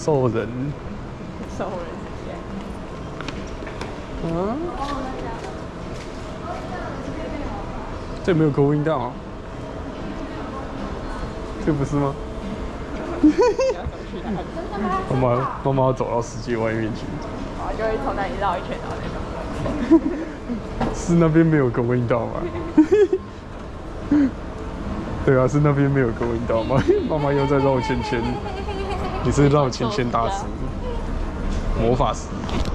兽人。 兽人是谁？ 嗯？这没有勾引到啊？这不是吗？妈妈要走到世界外面去。 然后就会从那里绕一圈，然后那种。 是那边没有勾引到吗？对啊，是那边没有勾引到吗？妈妈又在绕圈圈。你是绕圈圈大师，魔法师。